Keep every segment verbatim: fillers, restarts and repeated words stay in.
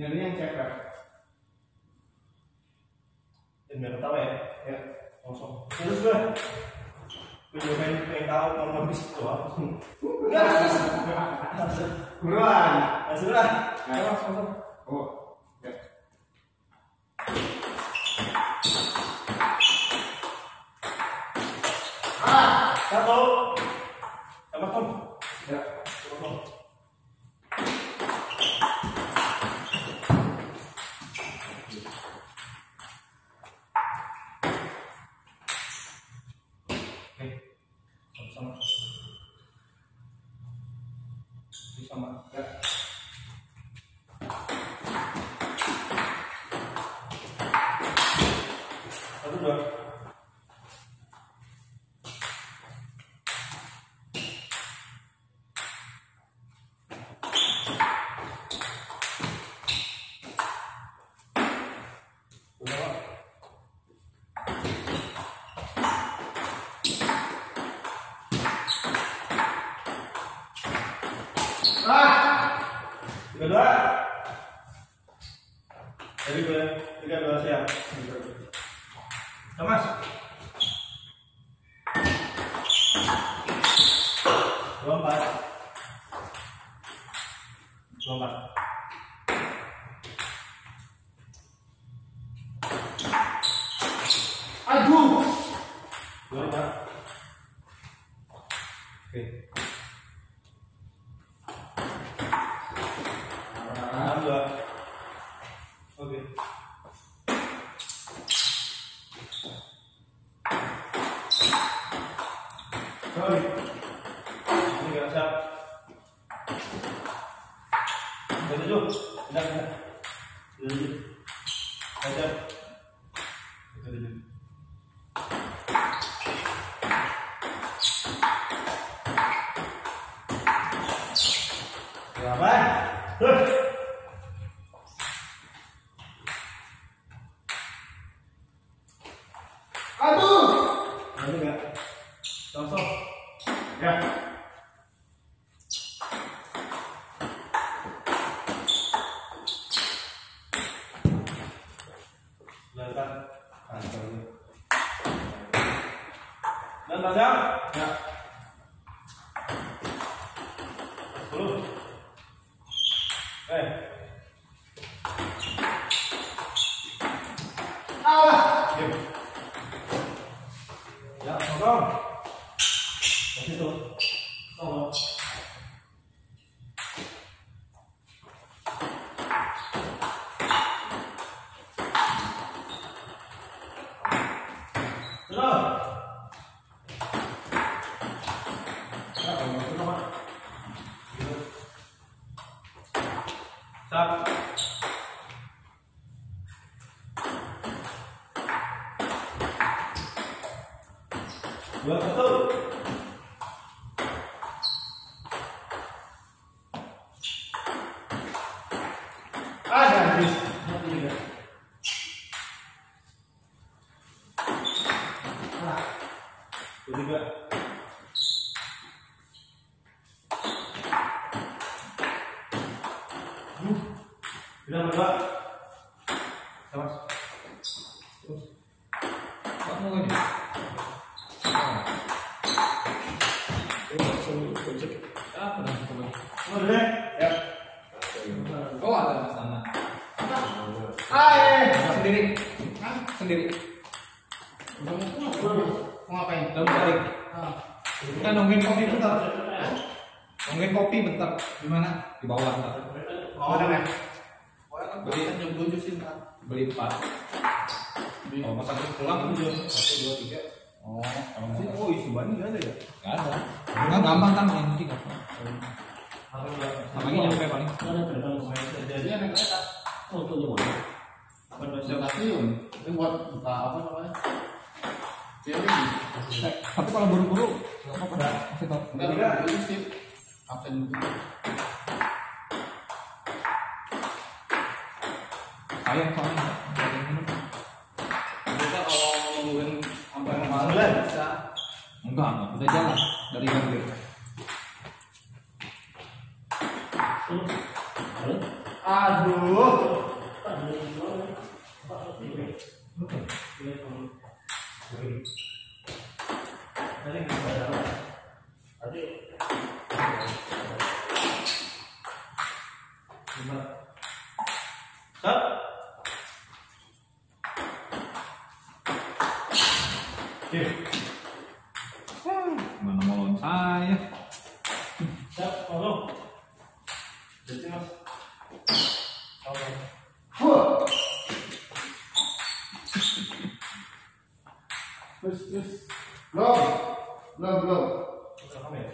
Yang ini yang cek kan. Dan biar tahu ya, ya langsung. Terus gue, gue juga pengen pengen tahu kalau habis itu apa. Enggak habis. Buruan, habis lah. Ayo langsung. Oh, ya. Ah, satu. Apa tuh? Ya, satu. Sama ya. Satu dua. Tiga dua, jadi gue tiga dua siap. Thomas, dua empat, dua empat. Aduh, dua empat. Oke. Oke. Sorry. Ini nggak siap. Udah tujuh. Udah, udah. Udah tujuh. Udah siap. Udah tujuh. Selamat. Tuh. Aduh, ini enggak, langsung, ya. Lantai, lantai. Dan panjang, ya. Sepuluh. Eh. Ah, diam. Ya, tolong. Kasih tuh. Tolong. Tolong. Ya, tolong, tolong. Stop. Dua satu. Ada habis. Tiga. Ah. Tiga. Uh. Bilang dua. Terus. Terus. Kamu lagi. Oh, ada sana. Ah, sendiri. Hah? Sendiri. Mau ngapain? Dalam balik. Kita nungguin kopi bentar. Nungguin kopi bentar. Di mana? Di bawah. Oh, ada ya? Beli jam tujuh sih, beli empat. Oh, pas aku pulang tujuh. Satu, dua, tiga. Oh, oh isi banyak nggak ada ya? Nggak ada. Nggak gampang kan yang tiga. Namanya nyampe paling. Jadi naik kereta. Oh tuh gimana? Stasiun. Ini buat buka apa namanya? Tapi kalau buru-buru nggak apa-apa. Masih tahu. Nggak ada. Ini sih absen. Sayang soalnya. Kita kalau nungguin sampai malam bisa. Enggak, enggak. Udah jalan dari Gambir. Aduh. Stop. Oke. Mana mau lawan saya? Stop, tolong. Jadi mas. Oke. Terus, terus. Belum. Belum, belum. Kamu ya?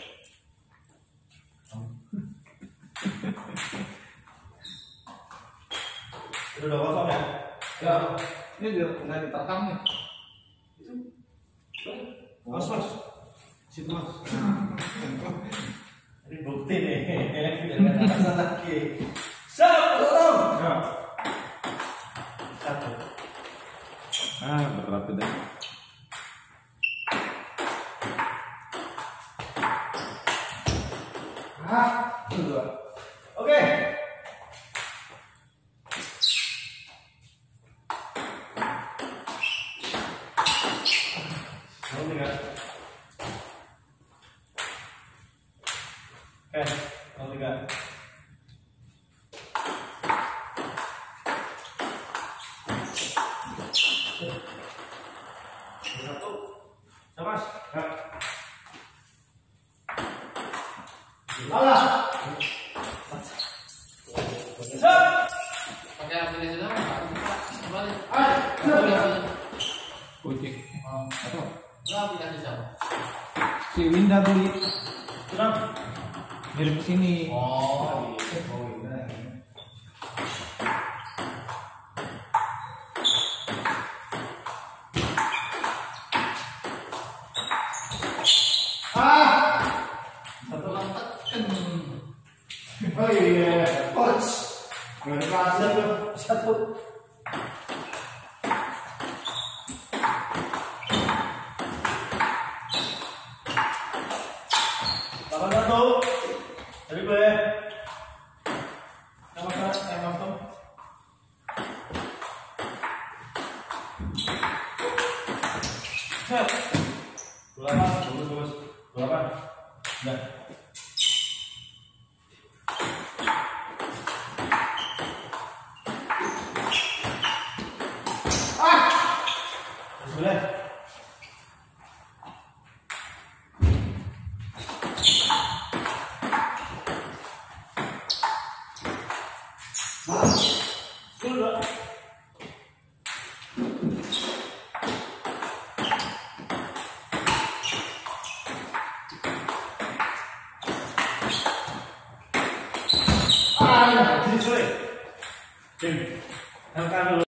Itu udah kosong ya? Ya, ini dia nggak diterekam nih. Itu. Mas, mas. Situ mas. Ini bukti nih. Biar lagi. Siap, tolong. Ya. Satu. Ah, berat udah. Ah, dua. Oke. Kamu tiga. Oke, kamu tiga. Satu. Mas. Ya. Alah. Siap. Pakai aplikasi apa? Kembali. Ayo, Aplikasi. Kucing. Atau Enggak aplikasi siapa? si Winda beli Tenang. ngirim ke sini. Oh, Ah. satu tekan. Oh iya, coach. Nggak dikasih tuh. Satu. Lapan satu. Dari gue. Sama kan, yang langsung. Set. Dua delapan, dua dua dua delapan. Udah. Bismillah. Sudah. Ah, ya, jadi sulit. Tim, angkat dulu.